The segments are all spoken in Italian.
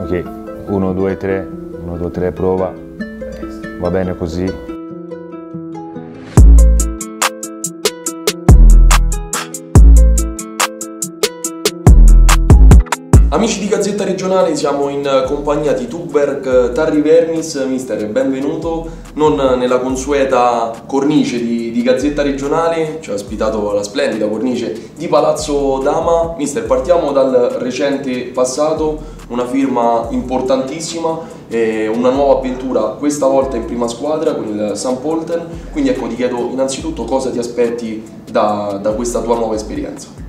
ok, 1, 2, 3, 1, 2, 3, prova, va bene così. Amici di Gazzetta Regionale, siamo in compagnia di Tuberg Tarri Vernis. Mister, benvenuto, non nella consueta cornice di Gazzetta Regionale, ci ha ospitato la splendida cornice di Palazzo Dama. Mister, partiamo dal recente passato, una firma importantissima, una nuova avventura, questa volta in prima squadra con il St. Pölten, quindi ecco, ti chiedo innanzitutto cosa ti aspetti da questa tua nuova esperienza.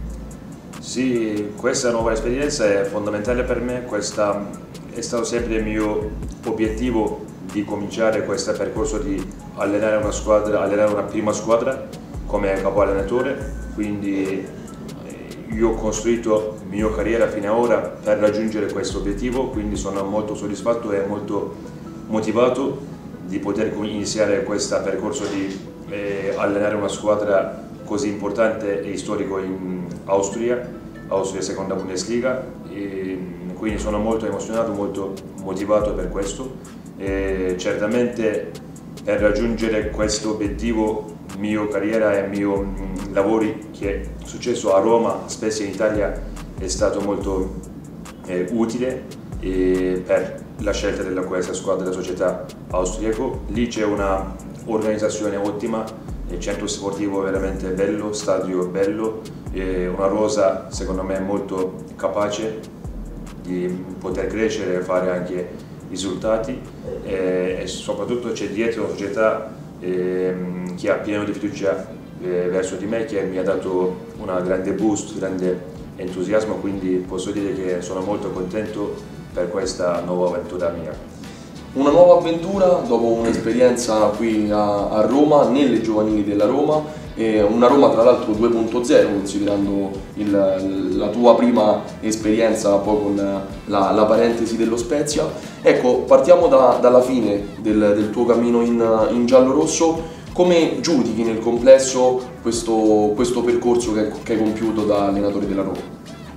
Sì, questa nuova esperienza è fondamentale per me, questo è stato sempre il mio obiettivo di cominciare questo percorso di allenare una squadra, allenare una prima squadra come capo allenatore, quindi io ho costruito la mia carriera fino ad ora per raggiungere questo obiettivo, quindi sono molto soddisfatto e molto motivato di poter iniziare questo percorso di allenare una squadra così importante e storico in Austria seconda Bundesliga, e quindi sono molto emozionato, molto motivato per questo. E certamente per raggiungere questo obiettivo, mia carriera e mio lavoro che è successo a Roma, spesso in Italia, è stato molto utile per la scelta della questa squadra della società austriaco. Lì c'è una organizzazione ottima, il centro sportivo veramente bello, stadio bello, una rosa secondo me molto capace di poter crescere e fare anche risultati, e soprattutto c'è dietro una società che ha pieno di fiducia verso di me, che mi ha dato una grande boost, grande entusiasmo, quindi posso dire che sono molto contento per questa nuova avventura mia. Una nuova avventura dopo un'esperienza qui a Roma, nelle giovanili della Roma, una Roma tra l'altro 2.0 considerando la tua prima esperienza poi con la parentesi dello Spezia. Ecco, partiamo dalla fine del tuo cammino in giallo-rosso. Come giudichi nel complesso questo percorso che hai compiuto da allenatore della Roma?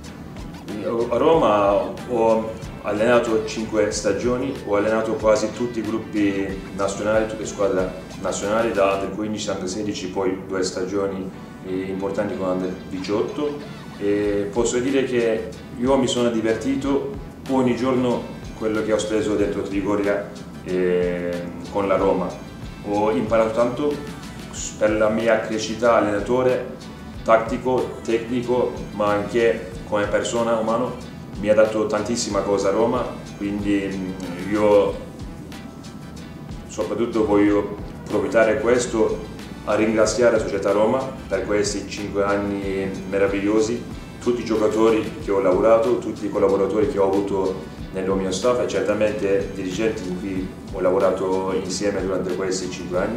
A Roma ho allenato 5 stagioni, ho allenato quasi tutti i gruppi nazionali, tutte le squadre nazionali, da Under 15 Under 16, poi 2 stagioni importanti con Under 18, e posso dire che io mi sono divertito ogni giorno quello che ho speso dentro Trigoria con la Roma. Ho imparato tanto per la mia crescita allenatore, tattico, tecnico, ma anche come persona umano. Mi ha dato tantissima cosa a Roma, quindi io soprattutto voglio approfittare questo a ringraziare la società Roma per questi 5 anni meravigliosi, tutti i giocatori che ho lavorato, tutti i collaboratori che ho avuto nel mio staff e certamente i dirigenti con cui ho lavorato insieme durante questi 5 anni,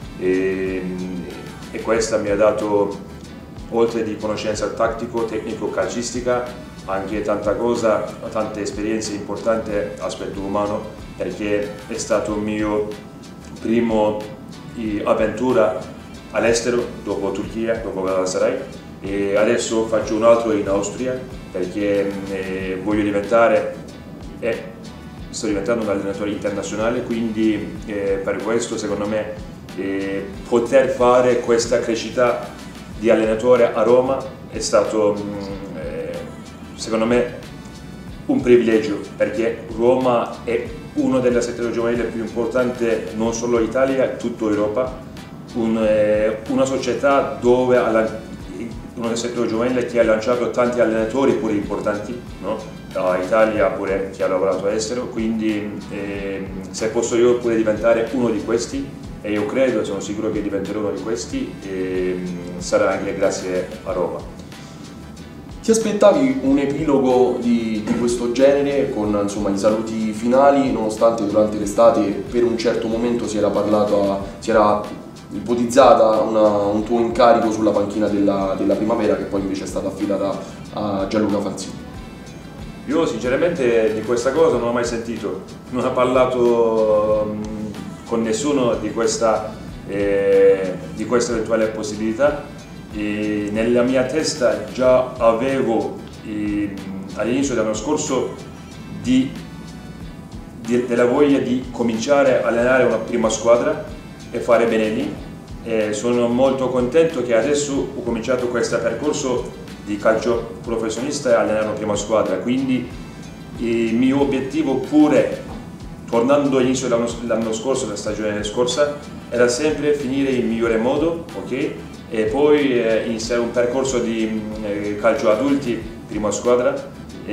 e questa mi ha dato, oltre di conoscenza tattico, tecnico, calcistica, anche tanta cosa, tante esperienze importanti, aspetto umano, perché è stato il mio primo avventura all'estero, dopo Turchia, dopo Galatasaray, e adesso faccio un altro in Austria perché voglio diventare e sto diventando un allenatore internazionale, quindi per questo secondo me poter fare questa crescita di allenatore a Roma è stato secondo me un privilegio, perché Roma è una delle sezioni giovanili più importanti non solo in Italia, ma in tutta Europa, una società dove una sezione giovanile che ha lanciato tanti allenatori pure importanti, no? Da Italia pure chi ha lavorato all'estero, quindi se posso io pure diventare uno di questi, e io credo, sono sicuro che diventerò uno di questi, sarà anche grazie a Roma. Ti aspettavi un epilogo di questo genere con insomma, i saluti finali, nonostante durante l'estate per un certo momento si era ipotizzata un tuo incarico sulla panchina della Primavera, che poi invece è stata affidata a Gianluca Falzini? Io sinceramente di questa cosa non ho mai sentito, non ho parlato con nessuno di questa eventuale possibilità. E nella mia testa già avevo all'inizio dell'anno scorso di della voglia di cominciare a allenare una prima squadra e fare bene lì. E sono molto contento che adesso ho cominciato questo percorso di calcio professionista e allenare una prima squadra, quindi il mio obiettivo, pure tornando all'inizio dell'anno scorso, la stagione scorsa, era sempre finire in migliore modo, ok? E poi iniziare un percorso di calcio adulti, prima squadra.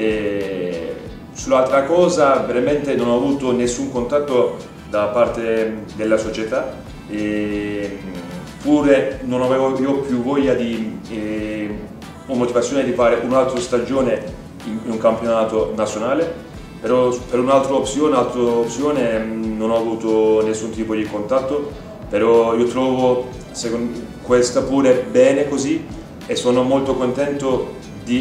E sull'altra cosa veramente non ho avuto nessun contatto da parte della società, e pure non avevo io più voglia o motivazione di fare un'altra stagione in un campionato nazionale, però per un'altra opzione non ho avuto nessun tipo di contatto, però io trovo questa pure bene così e sono molto contento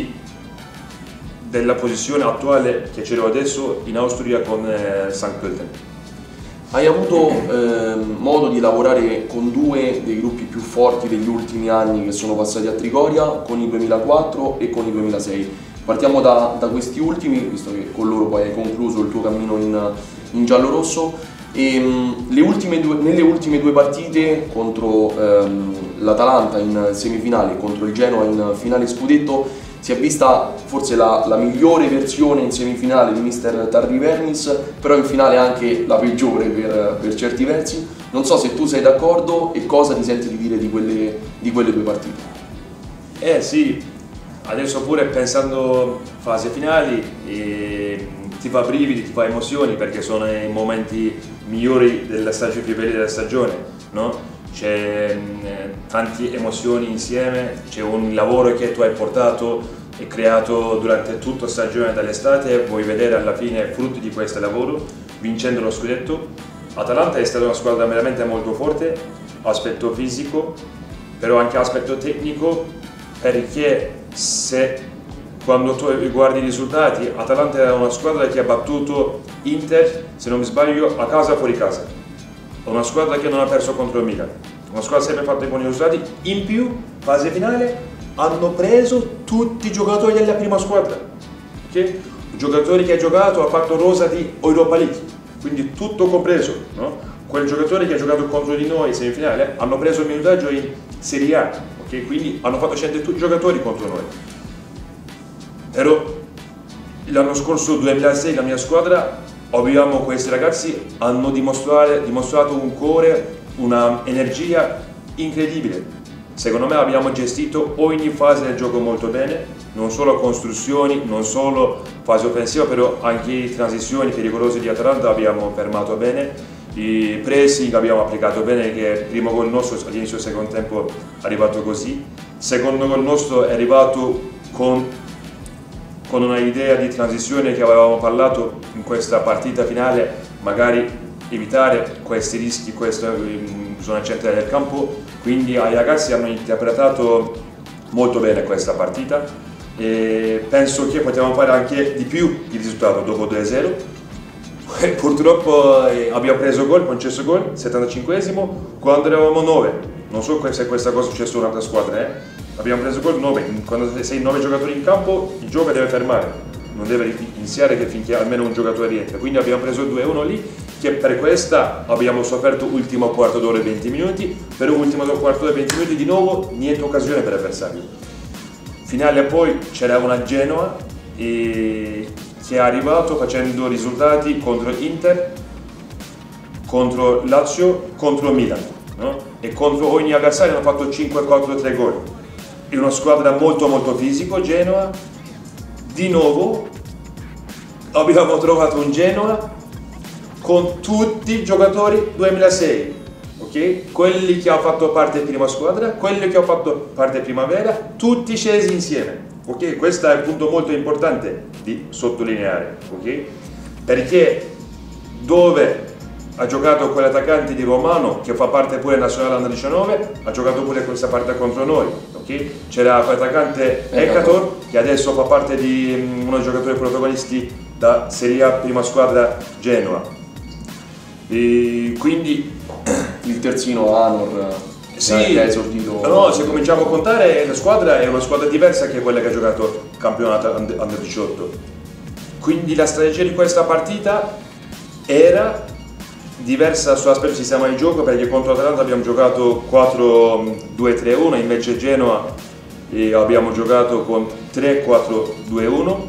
della posizione attuale che c'ero adesso in Austria con St. Pölten. Hai avuto modo di lavorare con due dei gruppi più forti degli ultimi anni che sono passati a Trigoria, con i 2004 e con i 2006. Partiamo da questi ultimi, visto che con loro poi hai concluso il tuo cammino in giallorosso. Nelle ultime due partite contro l'Atalanta in semifinale e contro il Genoa in finale scudetto si è vista forse la migliore versione in semifinale di mister Tarry Vernis, però in finale anche la peggiore per certi versi. Non so se tu sei d'accordo e cosa ti senti di dire di quelle due partite. Sì, adesso pure pensando fase finali ti fa brividi, ti fa emozioni, perché sono i momenti migliori della stagione, più belli della stagione, no? C'è tante emozioni insieme, c'è un lavoro che tu hai portato e creato durante tutta la stagione dall'estate e vuoi vedere alla fine frutti di questo lavoro vincendo lo scudetto. Atalanta è stata una squadra veramente molto forte, aspetto fisico, però anche aspetto tecnico, perché quando tu guardi i risultati, Atalanta è una squadra che ha battuto Inter, se non mi sbaglio, a casa o fuori casa. Una squadra che non ha perso contro il Milan, una squadra sempre fatta buoni risultati. In più, fase finale, hanno preso tutti i giocatori della prima squadra, okay? Giocatori che ha giocato, ha fatto rosa di Europa League, quindi tutto compreso, no? Quel giocatore che ha giocato contro di noi in semifinale hanno preso il minutaggio in Serie A, okay? Quindi hanno fatto scendere tutti i giocatori contro noi. Però l'anno scorso, 2006, la mia squadra, questi ragazzi hanno dimostrato un cuore, una energia incredibile. Secondo me abbiamo gestito ogni fase del gioco molto bene, non solo costruzioni, non solo fase offensiva, però anche le transizioni pericolose di Atalanta abbiamo fermato bene, i pressing abbiamo applicato bene, che il primo gol nostro all'inizio del secondo tempo è arrivato così, il secondo gol nostro è arrivato con una idea di transizione che avevamo parlato in questa partita finale, magari evitare questi rischi, questa zona centrale del campo, quindi i ragazzi hanno interpretato molto bene questa partita e penso che potevamo fare anche di più il risultato dopo 2-0. Purtroppo abbiamo preso gol, concesso gol, 75esimo, quando eravamo 9, non so se questa cosa è successa in un'altra squadra, abbiamo preso gol 9, quando sei 9 giocatori in campo il gioco deve fermare, non deve iniziare finché almeno un giocatore rientra, quindi abbiamo preso 2-1 lì, che per questa abbiamo sofferto ultimo quarto d'ora e 20 minuti, però ultimo quarto d'ora e 20 minuti di nuovo niente occasione per l'avversario. Finale poi c'era una Genoa che è arrivato facendo risultati contro Inter, contro Lazio, contro Milan, no? E contro ogni avversario hanno fatto 5-4-3 gol. È una squadra molto molto fisico, Genoa. Di nuovo abbiamo trovato un Genoa con tutti i giocatori 2006, ok? Quelli che hanno fatto parte della prima squadra, quelli che hanno fatto parte della primavera, tutti scesi insieme, ok? Questo è un punto molto importante di sottolineare, ok? Perché dove ha giocato quell'attaccante di Romano, che fa parte pure nazionale under 19, ha giocato pure questa parte contro noi, ok? C'era quell'attaccante Ekator, che adesso fa parte di uno dei giocatori protagonisti da Serie A prima squadra Genoa. E quindi il terzino Anor, sì, che ha esordito. No, se cominciamo a contare, la squadra è una squadra diversa che quella che ha giocato campionato under 18. Quindi la strategia di questa partita era diversa sull'aspetto sistema di gioco, perché contro l'Atalanta abbiamo giocato 4-2-3-1, invece Genoa abbiamo giocato con 3-4-2-1.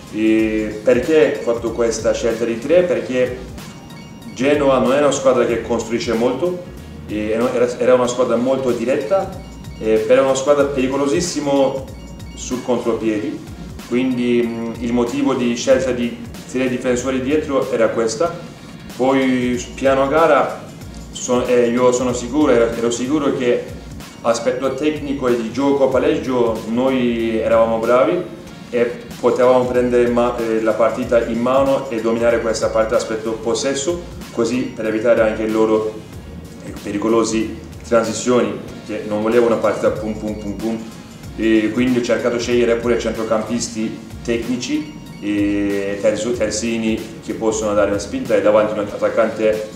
Perché ho fatto questa scelta di 3? Perché Genoa non è una squadra che costruisce molto, era una squadra molto diretta, però è una squadra pericolosissima sul contropiedi, quindi il motivo di scelta di 3 difensori dietro era questa. Poi piano gara io ero sicuro che aspetto tecnico e di gioco a palleggio noi eravamo bravi e potevamo prendere la partita in mano e dominare questa partita aspetto possesso, così per evitare anche i loro pericolosi transizioni, che non volevo una partita pum pum pum pum, e quindi ho cercato di scegliere pure centrocampisti tecnici e terzini che possono dare una spinta, e davanti un attaccante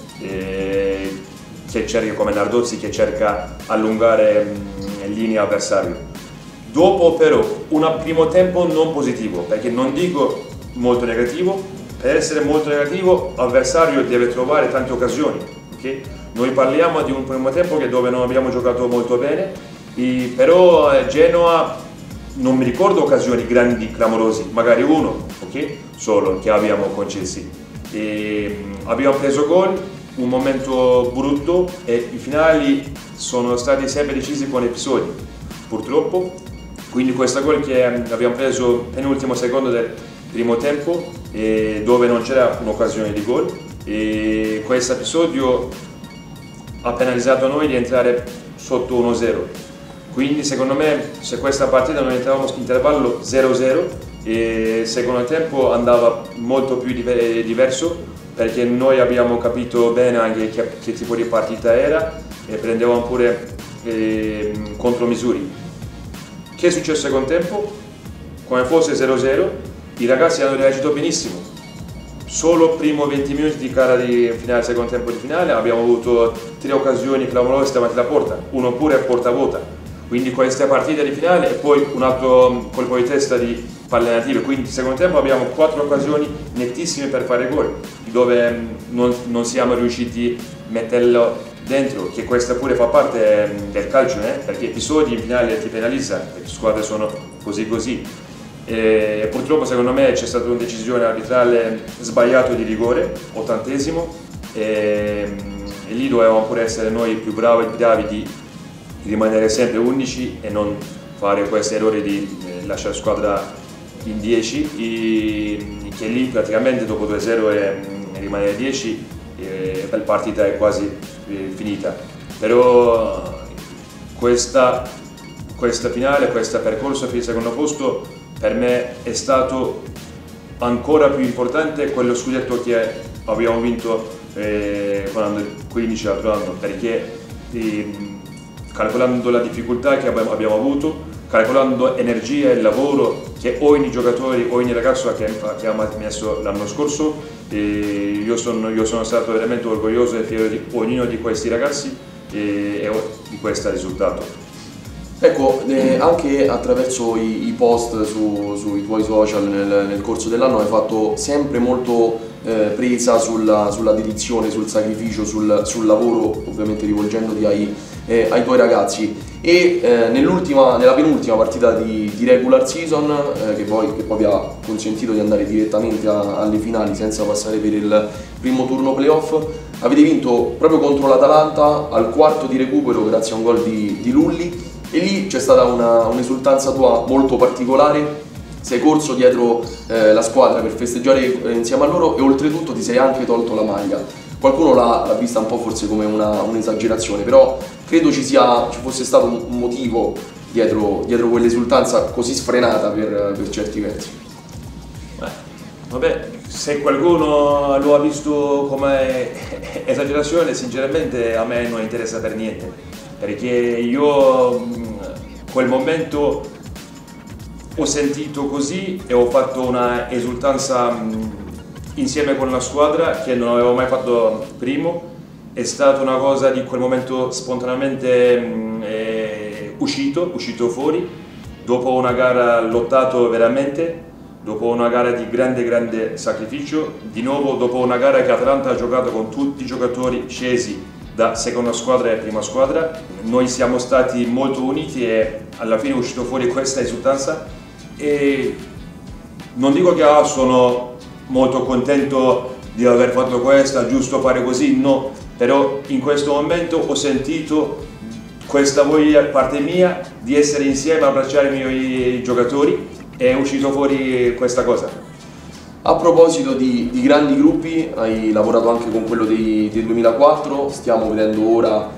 che cerca, come Nardozzi, che cerca allungare linea avversario. Dopo però un primo tempo non positivo, perché non dico molto negativo, per essere molto negativo l'avversario deve trovare tante occasioni, okay? Noi parliamo di un primo tempo dove non abbiamo giocato molto bene, però Genoa non mi ricordo occasioni grandi, clamorosi, magari uno, okay? Solo che abbiamo concessi. Abbiamo preso gol, un momento brutto, e i finali sono stati sempre decisi con episodi, purtroppo. Quindi questo gol che abbiamo preso penultimo secondo del primo tempo, dove non c'era un'occasione di gol, e questo episodio ha penalizzato noi di entrare sotto 1-0. Quindi secondo me, se questa partita noi entravamo in intervallo 0-0, e secondo tempo andava molto più diverso, perché noi abbiamo capito bene anche che tipo di partita era e prendevamo pure contromisure. Che è successo secondo tempo? Come fosse 0-0, i ragazzi hanno reagito benissimo. Solo primo 20 minuti di gara di finale, secondo tempo di finale, abbiamo avuto 3 occasioni clamorose davanti alla porta, uno pure a porta vuota. Quindi questa partita di finale e poi un altro colpo di testa di palle native. Quindi secondo tempo abbiamo 4 occasioni nettissime per fare gol, dove non siamo riusciti a metterlo dentro, che questa pure fa parte del calcio, perché episodi in finale ti penalizza, le squadre sono così. E purtroppo secondo me c'è stata una decisione arbitrale sbagliata di rigore, 80°, e lì dovevamo pure essere noi più bravi di rimanere sempre 11 e non fare questi errori di lasciare la squadra in 10, che lì praticamente dopo 2-0 e rimanere 10 la partita è quasi finita. Però questa finale, questo percorso per il secondo posto per me è stato ancora più importante quello scudetto che abbiamo vinto con l'anno 15 l'altro anno, perché calcolando la difficoltà che abbiamo avuto, calcolando energia e lavoro che ogni giocatore, ogni ragazzo che ha messo l'anno scorso, io sono stato veramente orgoglioso e fiero di ognuno di questi ragazzi e di questo risultato. Ecco, anche attraverso i post sui tuoi social nel corso dell'anno hai fatto sempre molto presa sulla dedizione, sul sacrificio, sul lavoro, ovviamente rivolgendoti ai tuoi ragazzi, e nella penultima partita di regular season, che poi vi ha consentito di andare direttamente alle finali senza passare per il primo turno playoff, avete vinto proprio contro l'Atalanta al quarto di recupero grazie a un gol di Lulli, e lì c'è stata un'esultanza tua molto particolare. Sei corso dietro la squadra per festeggiare insieme a loro e oltretutto ti sei anche tolto la maglia. Qualcuno l'ha vista un po' forse come un'esagerazione, però credo ci fosse stato un motivo dietro quell'esultanza così sfrenata per certi versi. Vabbè, se qualcuno lo ha visto come esagerazione, sinceramente a me non interessa per niente, perché io quel momento ho sentito così e ho fatto una esultanza insieme con la squadra che non avevo mai fatto prima. È stata una cosa di quel momento spontaneamente uscito fuori dopo una gara lottato veramente, dopo una gara di grande sacrificio, di nuovo dopo una gara che Atalanta ha giocato con tutti i giocatori scesi da seconda squadra e prima squadra, noi siamo stati molto uniti e alla fine è uscito fuori questa risultanza. E non dico che sono molto contento di aver fatto questo, giusto fare così, no, però in questo momento ho sentito questa voglia parte mia di essere insieme, abbracciare i miei giocatori, e è uscito fuori questa cosa. A proposito di grandi gruppi, hai lavorato anche con quello del 2004, stiamo vedendo ora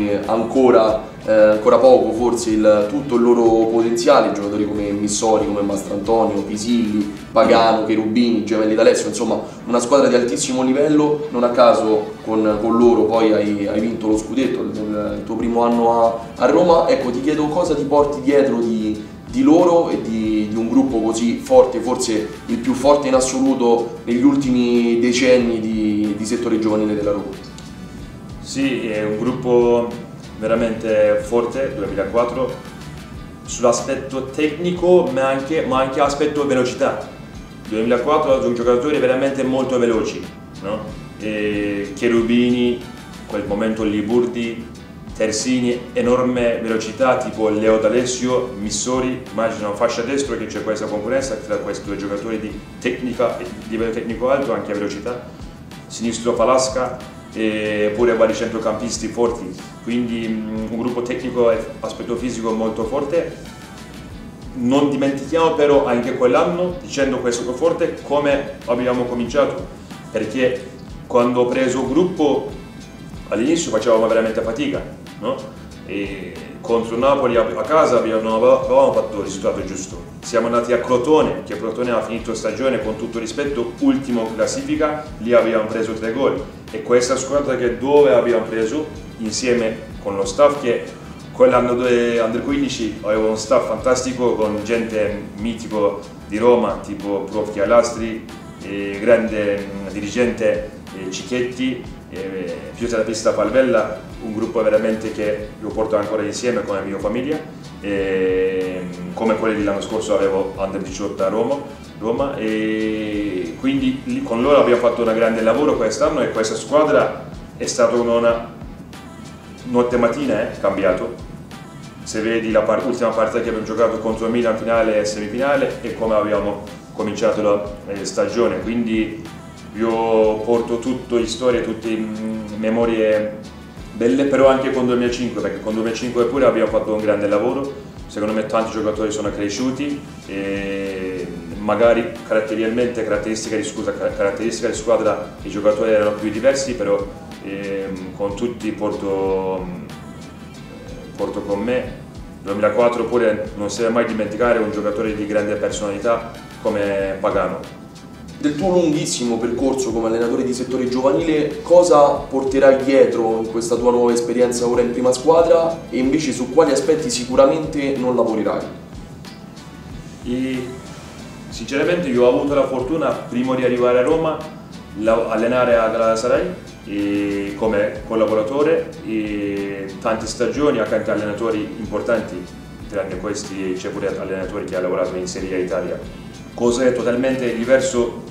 ancora poco forse tutto il loro potenziale, giocatori come Missori, come Mastrantonio, Pisilli, Pagano, Cherubini, Gemelli d'Alessio, insomma una squadra di altissimo livello. Non a caso con loro poi hai vinto lo scudetto il tuo primo anno a Roma. Ecco, ti chiedo cosa ti porti dietro di loro e di un gruppo così forte, forse il più forte in assoluto negli ultimi decenni di settore giovanile della Roma. Sì, è un gruppo veramente forte, 2004, sull'aspetto tecnico ma anche aspetto velocità. 2004 sono giocatori veramente molto veloci, no? Cherubini, quel momento Liburdi, Terzini, enorme velocità tipo Leo D'Alessio, Missori, immagino fascia destra che c'è questa concorrenza tra questi due giocatori di tecnica e livello tecnico alto, anche a velocità, sinistro Falasca, e pure vari centrocampisti forti, quindi un gruppo tecnico e aspetto fisico molto forte. Non dimentichiamo però anche quell'anno, dicendo questo forte, come abbiamo cominciato, perché quando ho preso il gruppo all'inizio facevamo veramente fatica, no? E contro Napoli a casa non avevamo fatto il risultato giusto. Siamo andati a Crotone, che Crotone ha finito stagione con tutto rispetto ultimo classifica, lì abbiamo preso 3 gol, e questa squadra che dove abbiamo preso insieme con lo staff che quell'anno Under 15 aveva uno staff fantastico con gente mitico di Roma tipo Prof. Chialastri, grande dirigente Cicchetti, fisioterapista Palvella, un gruppo veramente che io porto ancora insieme con la mia famiglia, come quelli dell'anno scorso avevo Under 18 a Roma, e quindi con loro abbiamo fatto un grande lavoro quest'anno, e questa squadra è stata una notte mattina cambiato. Se vedi l'ultima partita che abbiamo giocato contro il Milan finale e semifinale e come abbiamo cominciato la stagione, quindi io porto tutte storie, tutte memorie belle, però anche con 2005, perché con 2005 pure abbiamo fatto un grande lavoro. Secondo me tanti giocatori sono cresciuti e magari caratteristica di squadra i giocatori erano più diversi, però con tutti porto con me. 2004 pure non si deve mai dimenticare un giocatore di grande personalità come Pagano. Del tuo lunghissimo percorso come allenatore di settore giovanile, cosa porterai dietro in questa tua nuova esperienza ora in prima squadra, e invece su quali aspetti sicuramente non lavorerai? Sinceramente io ho avuto la fortuna, prima di arrivare a Roma, allenare a Galatasaray come collaboratore, e tante stagioni accanto a allenatori importanti, tranne questi c'è pure allenatori che hanno lavorato in Serie A Italia. Cosa è totalmente diverso,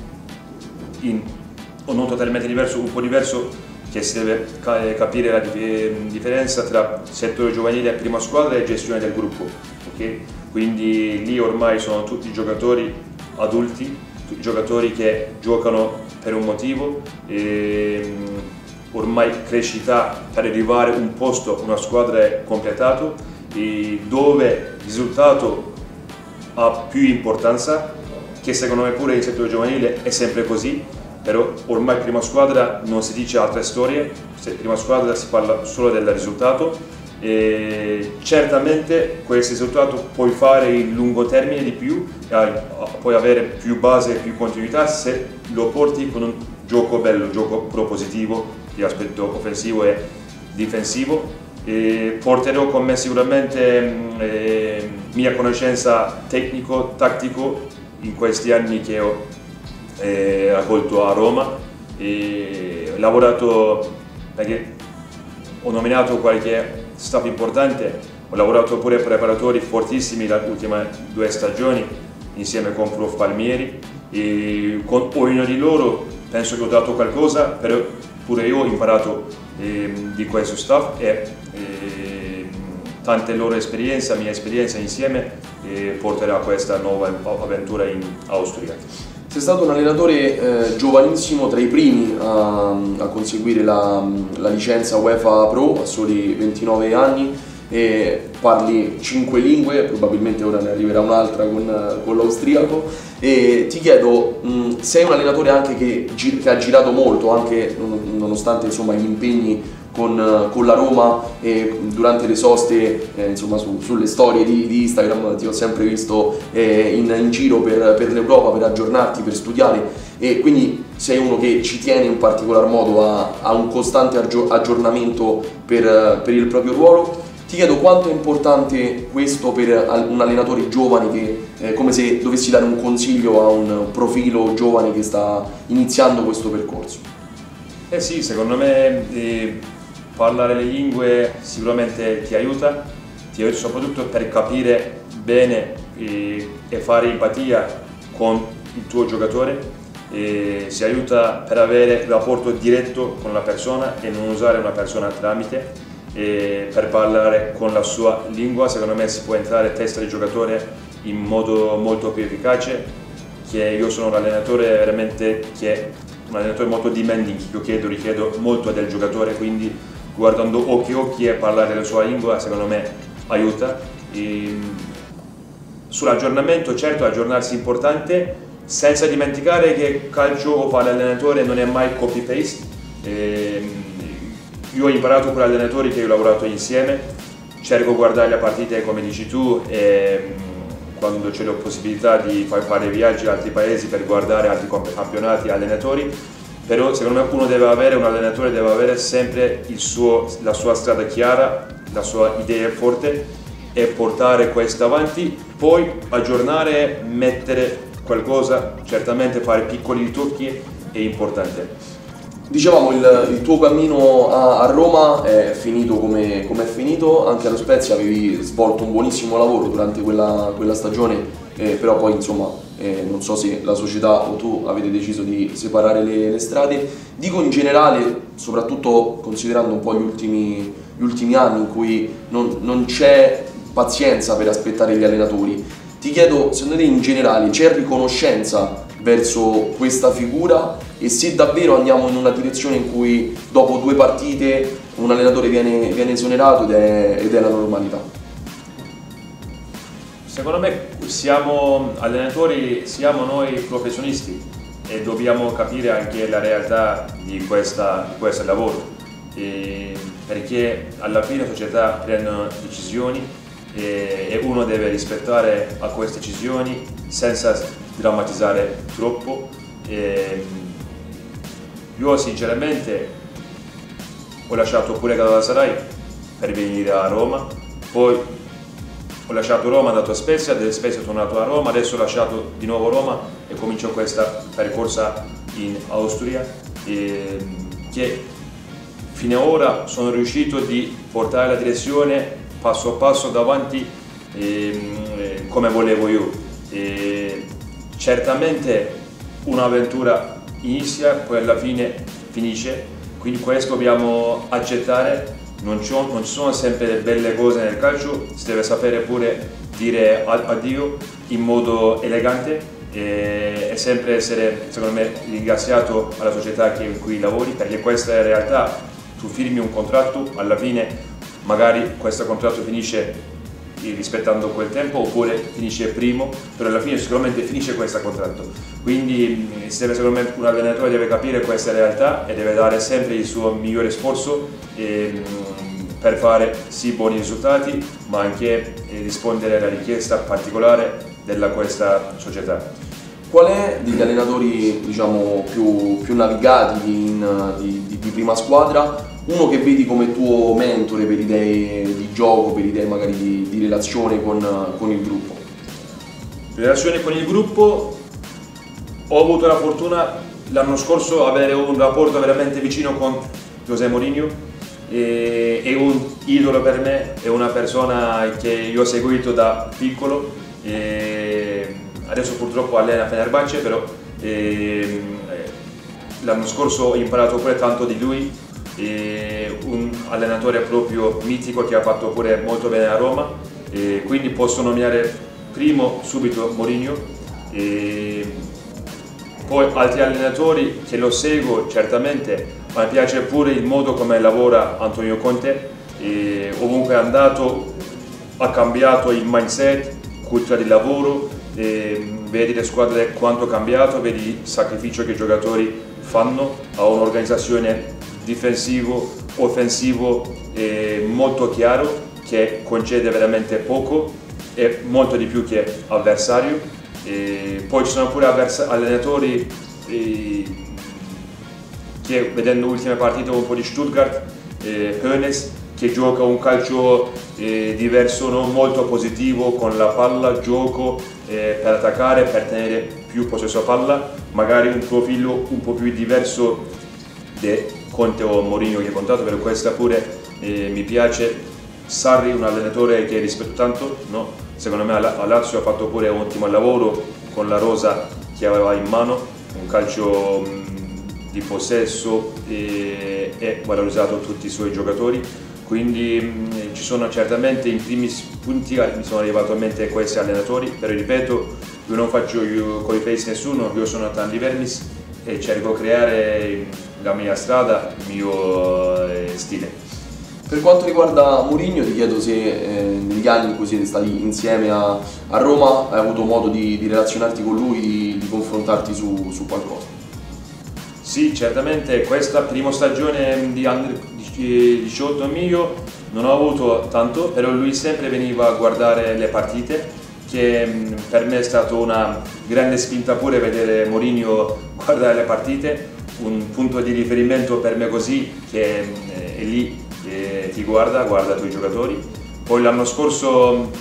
o non totalmente diverso, un po' diverso, che si deve capire la differenza tra settore giovanile e prima squadra e gestione del gruppo, okay? Quindi lì ormai sono tutti giocatori adulti, tutti giocatori che giocano per un motivo, e ormai crescita per arrivare a un posto, una squadra è completato, e dove il risultato ha più importanza, che secondo me pure in settore giovanile è sempre così, però ormai prima squadra non si dice altre storie, se prima squadra si parla solo del risultato, e certamente questo risultato puoi fare in lungo termine di più, puoi avere più base e più continuità se lo porti con un gioco bello, gioco propositivo di aspetto offensivo e difensivo. Porterò con me sicuramente mia conoscenza tecnico-tattico in questi anni che ho raccolto a Roma, e ho lavorato, perché ho nominato qualche staff importante, ho lavorato pure preparatori fortissimi le ultime 2 stagioni insieme con Prof Palmieri, e con ognuno di loro penso che ho dato qualcosa, però pure io ho imparato di questo staff e tante loro esperienze, mia esperienza insieme porterà a questa nuova avventura in Austria. Sei stato un allenatore giovanissimo, tra i primi a conseguire la licenza UEFA Pro a soli 29 anni, e parli 5 lingue, probabilmente ora ne arriverà un'altra con l'austriaco, e ti chiedo, sei un allenatore anche che ha girato molto, anche nonostante insomma, gli impegni con la Roma, e durante le soste insomma, sulle storie di Instagram ti ho sempre visto in giro per l'Europa per aggiornarti, per studiare, e quindi sei uno che ci tiene in particolar modo a un costante aggiornamento per il proprio ruolo. Ti chiedo quanto è importante questo per un allenatore giovane che, come se dovessi dare un consiglio a un profilo giovane che sta iniziando questo percorso. Eh sì, secondo me parlare le lingue sicuramente ti aiuta soprattutto per capire bene e fare empatia con il tuo giocatore, si aiuta per avere un rapporto diretto con la persona e non usare una persona tramite. Per parlare con la sua lingua, secondo me si può entrare in testa del giocatore in modo molto più efficace. Che io sono un allenatore veramente molto demanding, io richiedo molto del giocatore, quindi guardando occhi e parlare la sua lingua secondo me aiuta. Sull'aggiornamento, certo, aggiornarsi è importante, senza dimenticare che calcio o fare allenatore non è mai copy-paste. Io ho imparato con gli allenatori che ho lavorato insieme, cerco di guardare le partite come dici tu, e quando c'è la possibilità di fare viaggi a altri paesi per guardare altri campionati, allenatori, però secondo me un allenatore deve avere sempre la sua strada chiara, la sua idea forte e portare questo avanti, poi aggiornare, mettere qualcosa, certamente fare piccoli ritocchi è importante. Dicevamo, il tuo cammino a Roma è finito come è finito, anche allo Spezia avevi svolto un buonissimo lavoro durante quella stagione, però poi insomma non so se la società o tu avete deciso di separare le strade. Dico in generale, soprattutto considerando un po' gli ultimi anni in cui non c'è pazienza per aspettare gli allenatori, ti chiedo, secondo te in generale c'è riconoscenza verso questa figura, e se davvero andiamo in una direzione in cui dopo 2 partite un allenatore viene esonerato ed è la normalità? Secondo me siamo allenatori, siamo noi professionisti e dobbiamo capire anche la realtà di questo lavoro, perché alla fine la società prende decisioni e uno deve rispettare a queste decisioni senza drammatizzare troppo. Io sinceramente ho lasciato pure Galatasaray per venire a Roma, poi ho lasciato Roma, andato a Spezia, da Spezia sono tornato a Roma, adesso ho lasciato di nuovo Roma e comincio questa percorsa in Austria, che fino ad ora sono riuscito di portare la direzione passo a passo davanti come volevo io. Certamente un'avventura inizia, poi alla fine finisce, quindi questo dobbiamo accettare. Non ci sono sempre belle cose nel calcio, si deve sapere pure dire addio in modo elegante e sempre essere, secondo me, ringraziato alla società in cui lavori, perché questa è la realtà. Tu firmi un contratto, alla fine magari questo contratto finisce rispettando quel tempo oppure finisce primo, però alla fine sicuramente finisce questo contratto. Quindi secondo me un allenatore deve capire questa realtà e deve dare sempre il suo migliore sforzo per fare sì buoni risultati, ma anche rispondere alla richiesta particolare della questa società. Qual è degli allenatori, diciamo, più navigati di prima squadra uno che vedi come tuo mentore per idee di gioco, per idee magari di relazione con il gruppo? Relazione con il gruppo, ho avuto la fortuna l'anno scorso avere un rapporto veramente vicino con José Mourinho, è un idolo per me, è una persona che io ho seguito da piccolo, adesso purtroppo allena Fenerbahce, però l'anno scorso ho imparato pure tanto di lui, un allenatore proprio mitico che ha fatto pure molto bene a Roma, quindi posso nominare primo subito Mourinho, poi altri allenatori che lo seguo certamente. Mi piace pure il modo come lavora Antonio Conte, ovunque è andato ha cambiato il mindset, cultura di lavoro, vedi le squadre quanto è cambiato, vedi il sacrificio che i giocatori fanno, ha un'organizzazione difensivo, offensivo molto chiaro, che concede veramente poco e molto di più che avversario. Poi ci sono pure allenatori che, vedendo l'ultima partita un po' di Stuttgart, Hoeneß, che gioca un calcio diverso, non molto positivo, con la palla, gioco per attaccare, per tenere più possesso palla, magari un profilo un po' più diverso di Conte o Mourinho che ho contato, per questa pure mi piace. Sarri, un allenatore che rispetto tanto, no? Secondo me a Lazio ha fatto pure un ottimo lavoro con la rosa che aveva in mano, un calcio di possesso e valorizzato tutti i suoi giocatori, quindi ci sono certamente in primi punti mi sono arrivato a mente questi allenatori, però ripeto, io non faccio copy paste nessuno, io sono Tanti Vernis e cerco di creare la mia strada, il mio stile. Per quanto riguarda Mourinho, ti chiedo se negli anni in cui siete stati insieme a Roma hai avuto modo di relazionarti con lui, di confrontarti su qualcosa. Sì, certamente questa prima stagione di Under 18 mio non ho avuto tanto, però lui sempre veniva a guardare le partite, che per me è stata una grande spinta pure vedere Mourinho guardare le partite, un punto di riferimento per me così, che è lì, ti guarda i tuoi giocatori. Poi l'anno scorso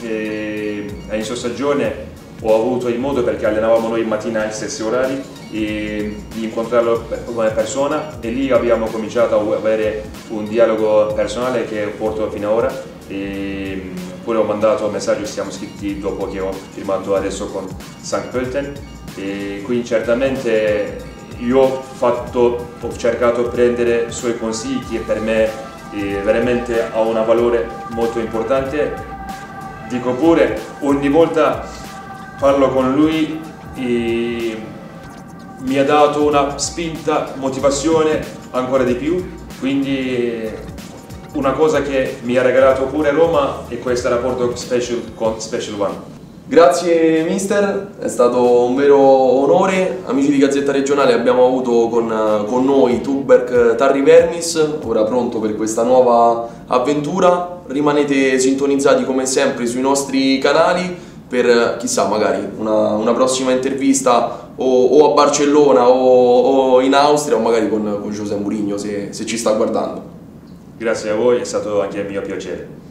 a inizio stagione ho avuto il modo, perché allenavamo noi in mattina agli stessi orari, di incontrarlo come persona, e lì abbiamo cominciato a avere un dialogo personale che porto fino ad ora, e poi ho mandato un messaggio, siamo scritti dopo che ho firmato adesso con St. Pölten, e quindi certamente io ho cercato di prendere i suoi consigli, che per me veramente ha un valore molto importante. Dico pure, ogni volta parlo con lui e mi ha dato una spinta, motivazione ancora di più, quindi una cosa che mi ha regalato pure Roma è questo rapporto special con Special One. Grazie mister, è stato un vero onore. Amici di Gazzetta Regionale, abbiamo avuto con noi Tubberk Tarri Vernis, ora pronto per questa nuova avventura. Rimanete sintonizzati come sempre sui nostri canali per chissà magari una prossima intervista o a Barcellona o in Austria, o magari con José Mourinho se ci sta guardando. Grazie a voi, è stato anche il mio piacere.